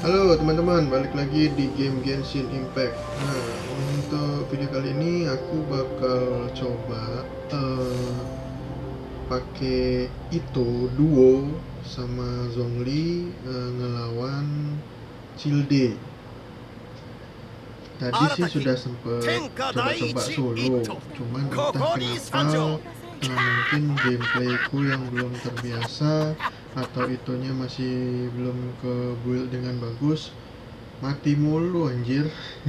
Halo teman-teman, balik lagi di game Genshin Impact. Nah, untuk video kali ini aku bakal coba pakai Itto duo sama Zhongli ngelawan Childe. Tadi sih sudah sempet coba-coba solo, cuman entah kenapa mungkin gameplayku yang belum terbiasa atau itunya masih belum ke build dengan bagus, mati mulu anjir.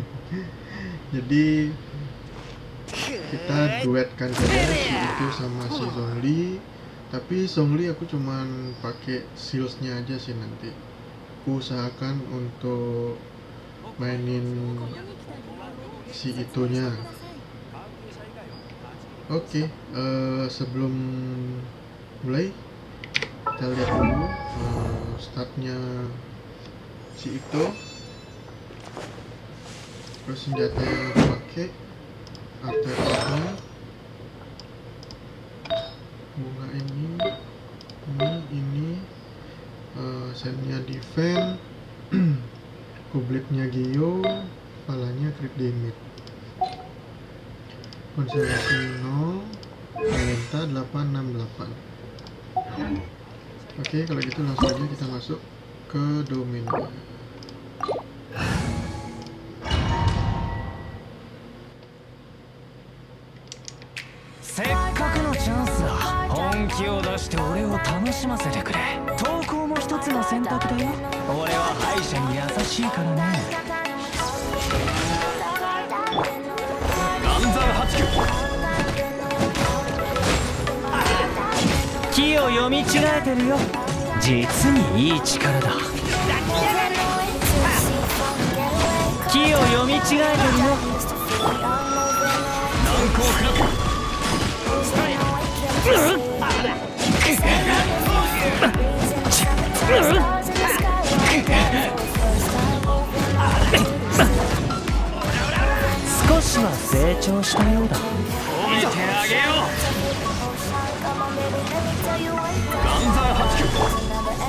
Jadi kita duetkan saja si itu sama si Zhongli, tapi Zhongli aku cuman pakai shieldsnya aja sih. Nanti aku usahakan untuk mainin si itunya. Oke, sebelum mulai kita lihat dulu startnya si itu, terus senjata yang dipakai, artefaknya, bunga ini sennya defense, kublitnya Gio, palanya crit damage, konsentrasi 0, talenta 868. Oke, kalau gitu langsung aja kita masuk ke domain. せっかくのチャンスだ。本気を出して俺を楽しませてくれ。投稿も一つの選択だよ。俺は敗者に優しいからね。岩山八九。気を読み違えてるよ。実にいい力だ。気を読み違えてるよ。難攻不落。少しは成長したようだ。褒めてあげよう。岩山八九。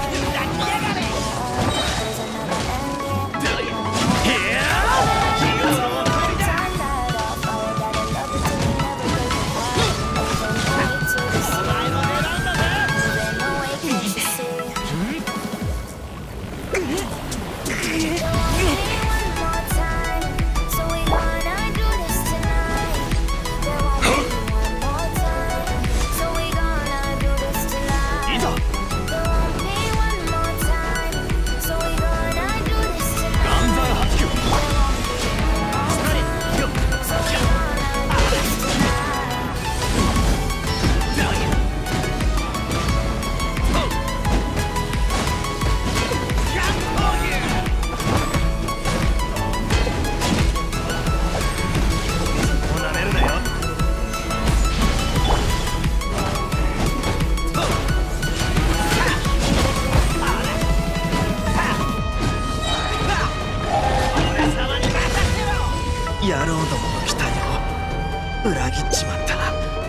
野郎どもの期待を裏切っちまったな。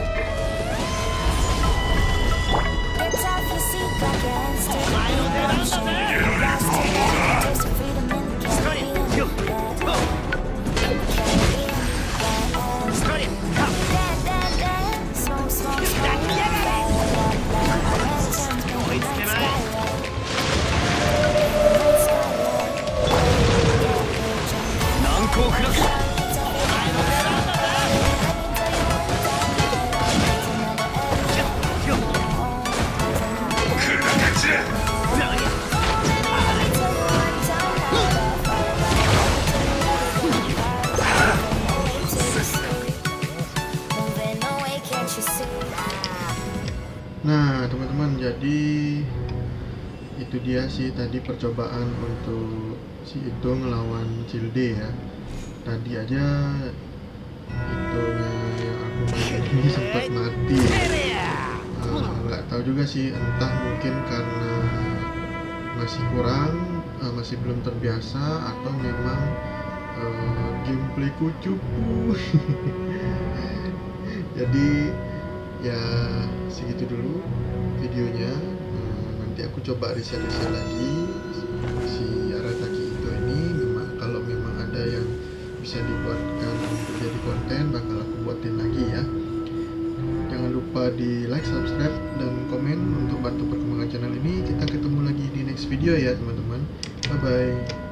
難攻不落。 Nah teman-teman, jadi itu dia sih tadi percobaan untuk si itu ngelawan Childe ya. Tadi aja itunya yang aku main ini sempat mati. Nggak tahu juga sih, entah mungkin karena masih kurang, masih belum terbiasa, atau memang gameplayku cupu. Jadi ya segitu dulu videonya. Nanti aku coba reset lagi si Arataki bisa dibuatkan untuk jadi konten bakal aku buatin lagi ya. Jangan lupa di like, subscribe, dan komen untuk bantu perkembangan channel ini. Kita ketemu lagi di next video ya teman-teman. Bye bye.